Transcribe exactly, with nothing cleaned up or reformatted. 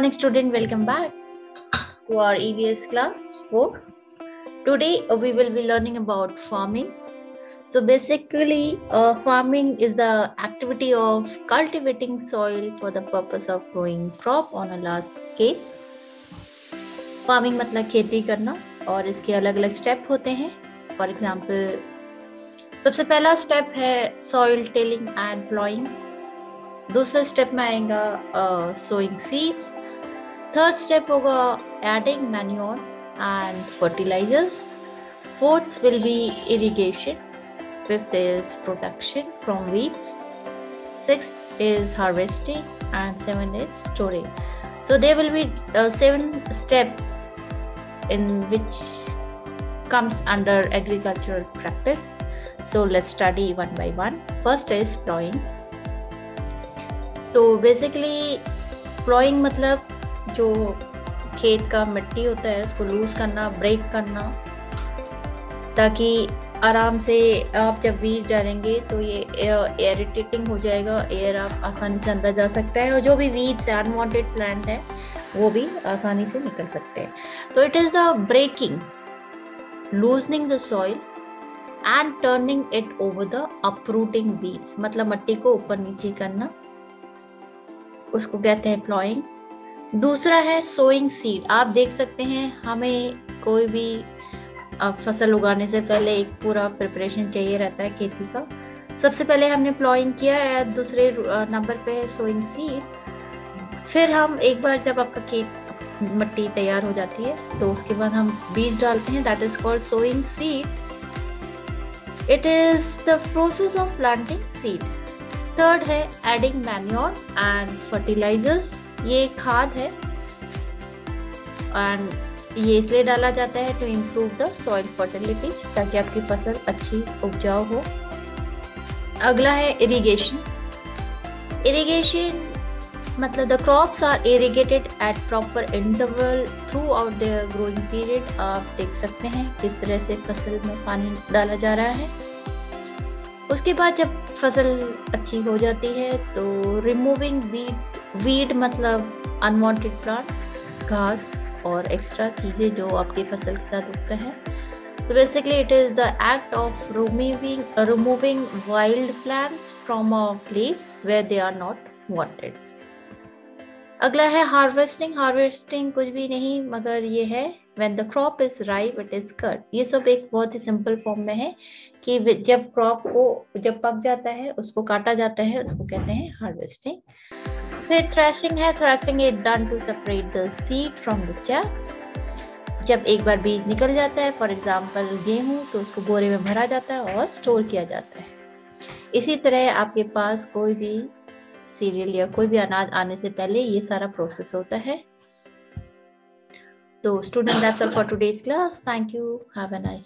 morning student, welcome back to our E V S class four. Today uh, we will be learning about farming. So basically uh, farming is the activity of cultivating soil for the purpose of growing crop on a large scale. Farming मतलब खेती करना और इसके अलग अलग step होते हैं. For example सबसे पहला स्टेप है सॉइल टिलिंग एंड प्लॉइंग. दूसरे स्टेप में आएगा सोइंग सीड्स. थर्ड स्टेप होगा adding manure and fertilisers. Fourth will be irrigation. Fifth is protection from weeds. Sixth is harvesting and seven is storing. So there will be uh, seven step in which comes under agricultural practice. So let's study one by one. First is plowing. तो basically ploughing मतलब जो खेत का मिट्टी होता है उसको loose करना, ब्रेक करना, ताकि आराम से आप जब बीज डालेंगे तो ये एयर इरिटेटिंग हो जाएगा, एयर आप आसानी से अंदर जा सकता है और जो भी वीड्स है, अनवांटेड प्लांट है, वो भी आसानी से निकल सकते हैं. तो it is a breaking, loosening the soil and turning it over the uprooting weeds. मतलब मिट्टी को ऊपर नीचे करना, उसको कहते हैं प्लॉइंग. दूसरा है सोइंग सीड. आप देख सकते हैं हमें कोई भी फसल उगाने से पहले एक पूरा प्रिपरेशन चाहिए रहता है खेती का. सबसे पहले हमने प्लॉइंग किया है, दूसरे नंबर पे है सोइंग सीड. फिर हम एक बार जब आपका खेत मिट्टी तैयार हो जाती है तो उसके बाद हम बीज डालते हैं. That is called sowing seed. It is the process of planting seed. Third है एडिंग मैन्योर एंड फर्टिलाइजर्स. ये खाद है एंड ये इसलिए डाला जाता है to improve the soil fertility, ताकि आपकी फसल अच्छी उपजाऊ हो. अगला है इरिगेशन. इरिगेशन मतलब the crops are irrigated at proper interval throughout their growing period. आप देख सकते हैं किस तरह से फसल में पानी डाला जा रहा है. उसके बाद जब फसल अच्छी हो जाती है तो रिमूविंग वीड. वीड मतलब अनवांटेड प्लांट, घास और एक्स्ट्रा चीज़ें जो आपकी फसल के साथ उगते हैं. तो basically it is the act of removing removing wild plants from a place where they are not wanted. अगला है हार्वेस्टिंग. हार्वेस्टिंग कुछ भी नहीं मगर ये है when the crop is ripe it is cut. ये सब एक बहुत ही सिंपल फॉर्म में है कि जब क्रॉप को जब पक जाता है उसको काटा जाता है, उसको कहते हैं हार्वेस्टिंग. फिर थ्रेशिंग है. Threshing is done to separate the seed from the chaff. जब एक बार बीज निकल जाता है, फॉर एग्जांपल गेहूं, तो उसको बोरे में भरा जाता है और स्टोर किया जाता है. इसी तरह आपके पास कोई भी सीरियल या कोई भी अनाज आने से पहले ये सारा प्रोसेस होता है. तो student, that's all for today's class. Thank you. Have a nice